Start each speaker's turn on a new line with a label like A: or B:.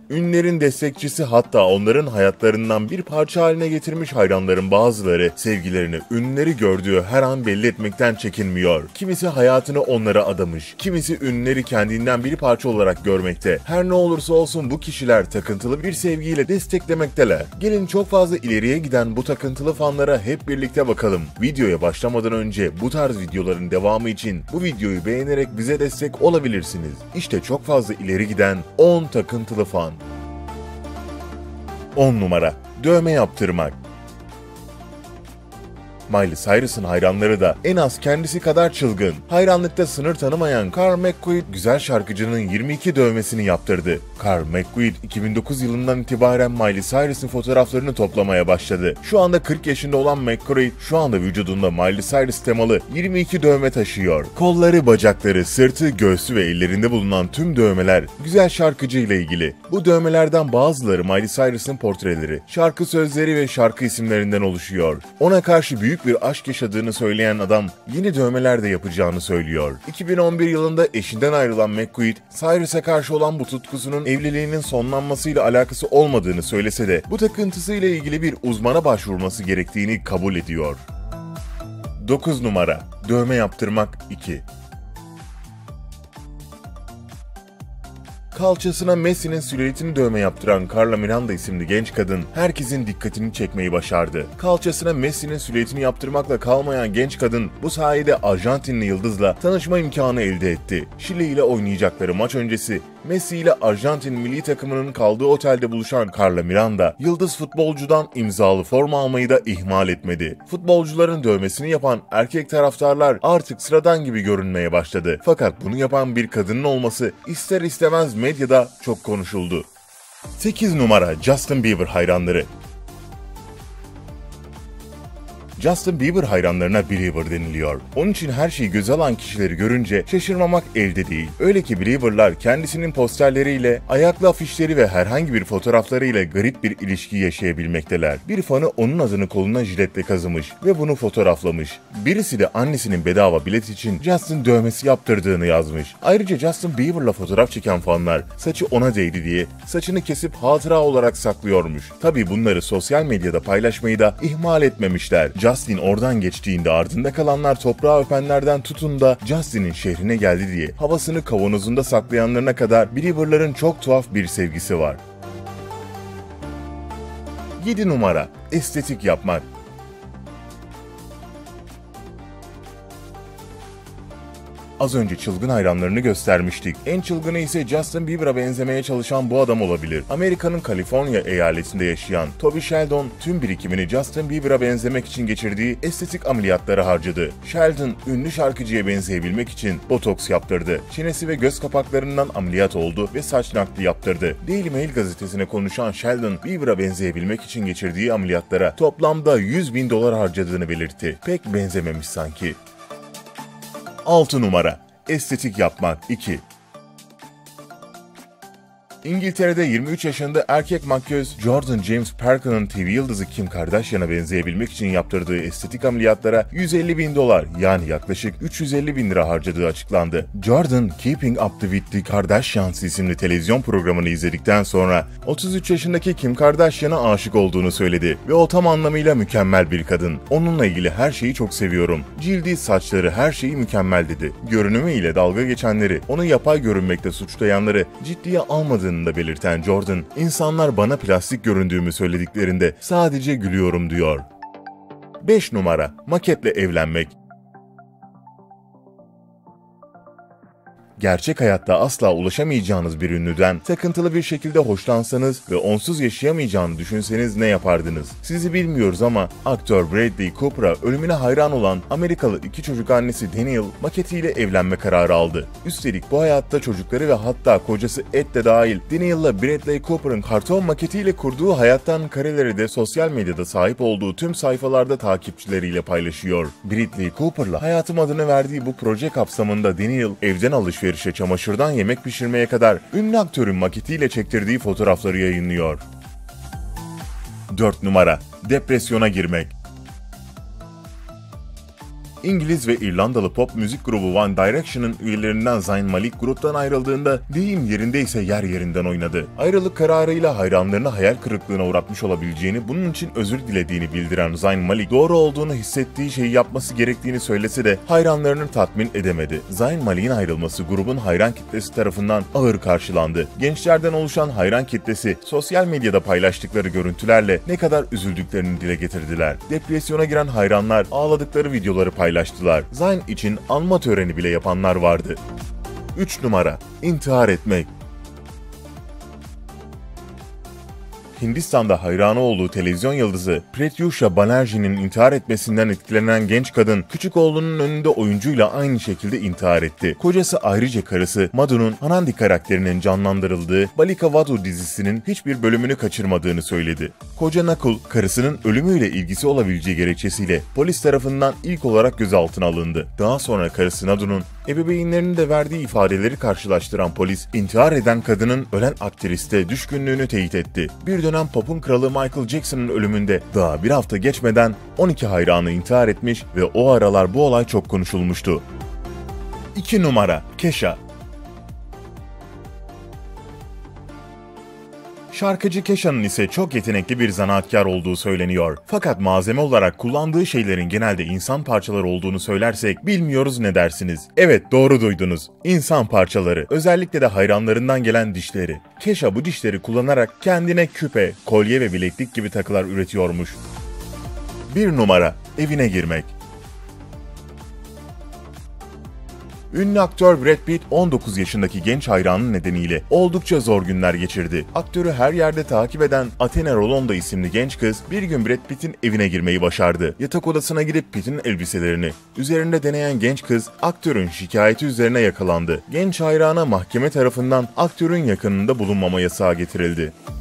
A: Ünlülerin destekçisi, hatta onların hayatlarından bir parça haline getirmiş hayranların bazıları sevgilerini ünlüleri gördüğü her an belli etmekten çekinmiyor. Kimisi hayatını onlara adamış, kimisi ünlüleri kendinden bir parça olarak görmekte. Her ne olursa olsun bu kişiler takıntılı bir sevgiyle desteklemekteler. Gelin çok fazla ileriye giden bu takıntılı fanlara hep birlikte bakalım. Videoya başlamadan önce bu tarz videoların devamı için bu videoyu beğenerek bize destek olabilirsiniz. İşte çok fazla ileri giden 10 takıntılı fan. 10 numara. Dövme yaptırmak. Miley Cyrus'ın hayranları da en az kendisi kadar çılgın. Hayranlıkta sınır tanımayan Karl McQuaid, güzel şarkıcının 22 dövmesini yaptırdı. Karl McQuaid 2009 yılından itibaren Miley Cyrus'ın fotoğraflarını toplamaya başladı. Şu anda 40 yaşında olan McQuaid şu anda vücudunda Miley Cyrus temalı 22 dövme taşıyor. Kolları, bacakları, sırtı, göğsü ve ellerinde bulunan tüm dövmeler güzel şarkıcı ile ilgili. Bu dövmelerden bazıları Miley Cyrus'ın portreleri, şarkı sözleri ve şarkı isimlerinden oluşuyor. Ona karşı büyük bir aşk yaşadığını söyleyen adam yeni dömeler de yapacağını söylüyor. 2011 yılında eşinden ayrılan McQuaid, Cyrus'a karşı olan bu tutkusunun evliliğinin sonlanmasıyla alakası olmadığını söylese de bu takıntısıyla ilgili bir uzmana başvurması gerektiğini kabul ediyor. 9 numara. Dövme yaptırmak 2. Kalçasına Messi'nin silüetini dövme yaptıran Carla Miranda isimli genç kadın herkesin dikkatini çekmeyi başardı. Kalçasına Messi'nin silüetini yaptırmakla kalmayan genç kadın bu sayede Arjantinli yıldızla tanışma imkanı elde etti. Şili ile oynayacakları maç öncesi Messi ile Arjantin milli takımının kaldığı otelde buluşan Carla Miranda, yıldız futbolcudan imzalı forma almayı da ihmal etmedi. Futbolcuların dövmesini yapan erkek taraftarlar artık sıradan gibi görünmeye başladı. Fakat bunu yapan bir kadının olması ister istemez medyada çok konuşuldu. 8 numara. Justin Bieber hayranları. Justin Bieber hayranlarına Belieber deniliyor. Onun için her şeyi göze alan kişileri görünce şaşırmamak elde değil. Öyle ki Belieber'lar kendisinin posterleriyle, ayaklı afişleri ve herhangi bir fotoğraflarıyla garip bir ilişki yaşayabilmekteler. Bir fanı onun adını koluna jiletle kazımış ve bunu fotoğraflamış. Birisi de annesinin bedava bilet için Justin dövmesi yaptırdığını yazmış. Ayrıca Justin Bieber'la fotoğraf çeken fanlar saçı ona değdi diye saçını kesip hatıra olarak saklıyormuş. Tabii bunları sosyal medyada paylaşmayı da ihmal etmemişler. Justin oradan geçtiğinde ardında kalanlar toprağı öpenlerden tutun da Justin'in şehrine geldi diye havasını kavanozunda saklayanlarına kadar Belieber'ların çok tuhaf bir sevgisi var. 7 numara. Estetik yapmak. Az önce çılgın hayranlarını göstermiştik. En çılgını ise Justin Bieber'a benzemeye çalışan bu adam olabilir. Amerika'nın Kaliforniya eyaletinde yaşayan Toby Sheldon tüm birikimini Justin Bieber'a benzemek için geçirdiği estetik ameliyatlara harcadı. Sheldon ünlü şarkıcıya benzeyebilmek için botoks yaptırdı. Çenesi ve göz kapaklarından ameliyat oldu ve saç nakli yaptırdı. Daily Mail gazetesine konuşan Sheldon, Bieber'a benzeyebilmek için geçirdiği ameliyatlara toplamda $100.000 harcadığını belirtti. Pek benzememiş sanki. 6 numara. Estetik yapmak 2. İngiltere'de 23 yaşında erkek makyöz Jordan James Parker'ın TV yıldızı Kim Kardashian'a benzeyebilmek için yaptırdığı estetik ameliyatlara $150.000 yani yaklaşık 350.000 lira harcadığı açıklandı. Jordan, Keeping Up with the Kardashians isimli televizyon programını izledikten sonra 33 yaşındaki Kim Kardashian'a aşık olduğunu söyledi ve o tam anlamıyla mükemmel bir kadın. Onunla ilgili her şeyi çok seviyorum. Cildi, saçları, her şeyi mükemmel dedi. Görünümü ile dalga geçenleri, onu yapay görünmekte suçlayanları ciddiye almadığını da belirten Jordan, insanlar bana plastik göründüğümü söylediklerinde sadece gülüyorum diyor. 5 numara. Maketle evlenmek. Gerçek hayatta asla ulaşamayacağınız bir ünlüden takıntılı bir şekilde hoşlansanız ve onsuz yaşayamayacağını düşünseniz ne yapardınız? Sizi bilmiyoruz ama aktör Bradley Cooper'a ölümüne hayran olan Amerikalı 2 çocuk annesi Danielle maketiyle evlenme kararı aldı. Üstelik bu hayatta çocukları ve hatta kocası Ed de dahil Danielle'la Bradley Cooper'ın karton maketiyle kurduğu hayattan kareleri de sosyal medyada sahip olduğu tüm sayfalarda takipçileriyle paylaşıyor. Bradley Cooper'la Hayatım adını verdiği bu proje kapsamında Danielle evden alışverişe, çamaşırdan yemek pişirmeye kadar ünlü aktörün maketiyle çektirdiği fotoğrafları yayınlıyor. 4 numara. Depresyona girmek. İngiliz ve İrlandalı pop müzik grubu One Direction'ın üyelerinden Zayn Malik gruptan ayrıldığında deyim yerindeyse yer yerinden oynadı. Ayrılık kararıyla hayranlarını hayal kırıklığına uğratmış olabileceğini, bunun için özür dilediğini bildiren Zayn Malik, doğru olduğunu hissettiği şeyi yapması gerektiğini söylese de hayranlarını tatmin edemedi. Zayn Malik'in ayrılması grubun hayran kitlesi tarafından ağır karşılandı. Gençlerden oluşan hayran kitlesi sosyal medyada paylaştıkları görüntülerle ne kadar üzüldüklerini dile getirdiler. Depresyona giren hayranlar ağladıkları videoları paylaştılar. Zayn için anma töreni bile yapanlar vardı. 3 numara. İntihar etmek. Hindistan'da hayranı olduğu televizyon yıldızı Pratyusha Banerjee'nin intihar etmesinden etkilenen genç kadın, küçük oğlunun önünde oyuncuyla aynı şekilde intihar etti. Kocası ayrıca karısı Madhu'nun Anandi karakterinin canlandırıldığı Balika Vadu dizisinin hiçbir bölümünü kaçırmadığını söyledi. Koca Nakul, karısının ölümüyle ilgisi olabileceği gerekçesiyle polis tarafından ilk olarak gözaltına alındı. Daha sonra karısı Nadhu'nun ebeveynlerinin de verdiği ifadeleri karşılaştıran polis, intihar eden kadının ölen aktriste düşkünlüğünü teyit etti. Bir dönem pop'un kralı Michael Jackson'ın ölümünde daha bir hafta geçmeden 12 hayranı intihar etmiş ve o aralar bu olay çok konuşulmuştu. 2 numara. Kesha. Şarkıcı Kesha'nın ise çok yetenekli bir zanaatkar olduğu söyleniyor. Fakat malzeme olarak kullandığı şeylerin genelde insan parçaları olduğunu söylersek bilmiyoruz ne dersiniz? Evet, doğru duydunuz. İnsan parçaları. Özellikle de hayranlarından gelen dişleri. Kesha bu dişleri kullanarak kendine küpe, kolye ve bileklik gibi takılar üretiyormuş. 1 numara. Evine girmek. Ünlü aktör Brad Pitt 19 yaşındaki genç hayranı nedeniyle oldukça zor günler geçirdi. Aktörü her yerde takip eden Athena Rolando isimli genç kız bir gün Brad Pitt'in evine girmeyi başardı. Yatak odasına girip Pitt'in elbiselerini üzerinde deneyen genç kız aktörün şikayeti üzerine yakalandı. Genç hayrana mahkeme tarafından aktörün yakınında bulunmama yasağı getirildi.